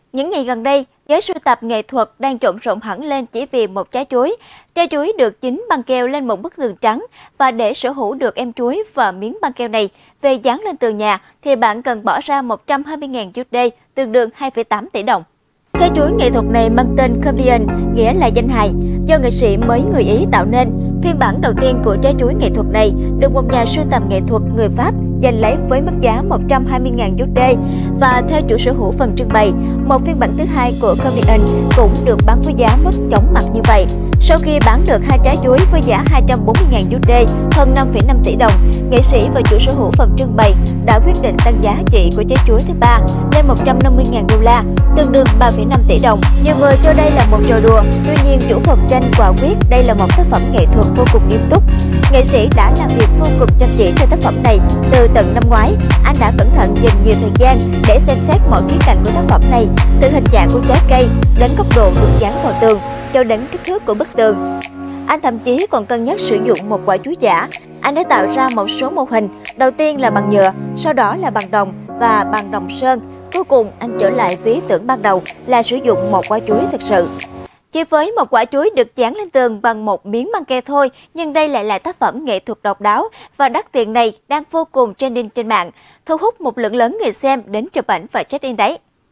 Những ngày gần đây, giới sưu tập nghệ thuật đang trộn rộn hẳn lên chỉ vì một trái chuối. Trái chuối được dính băng keo lên một bức tường trắng và để sở hữu được em chuối và miếng băng keo này về dán lên tường nhà thì bạn cần bỏ ra 120.000 USD, tương đương 2,8 tỷ đồng. Trái chuối nghệ thuật này mang tên Comedian, nghĩa là danh hài, do nghệ sĩ mới người Ý tạo nên. Phiên bản đầu tiên của trái chuối nghệ thuật này được một nhà sưu tầm nghệ thuật người Pháp giành lấy với mức giá 120.000 USD và theo chủ sở hữu phần trưng bày, một phiên bản thứ hai của Comedian cũng được bán với giá mức chóng mặt như vậy. Sau khi bán được hai trái chuối với giá 240.000 USD, hơn 5,5 tỷ đồng, nghệ sĩ và chủ sở hữu phần trưng bày đã quyết định tăng giá trị của trái chuối thứ ba lên 150.000 đô la, tương đương 3,5 tỷ đồng. Nhiều người cho đây là một trò đùa, tuy nhiên chủ phòng tranh quả quyết đây là một tác phẩm nghệ thuật vô cùng nghiêm túc. Nghệ sĩ đã làm việc vô cùng chăm chỉ cho tác phẩm này từ tận năm ngoái. Anh đã cẩn thận dành nhiều thời gian để xem xét mọi khía cạnh của tác phẩm này, từ hình dạng của trái cây đến góc độ được dán vào tường, cho đến kích thước của bức tường. Anh thậm chí còn cân nhắc sử dụng một quả chuối giả. Anh đã tạo ra một số mô hình, đầu tiên là bằng nhựa, sau đó là bằng đồng và bằng đồng sơn. Cuối cùng, anh trở lại với ý tưởng ban đầu là sử dụng một quả chuối thực sự. Chỉ với một quả chuối được dán lên tường bằng một miếng băng keo thôi, nhưng đây lại là tác phẩm nghệ thuật độc đáo và đắt tiền này đang vô cùng trending trên mạng, thu hút một lượng lớn người xem đến chụp ảnh và check-in đấy.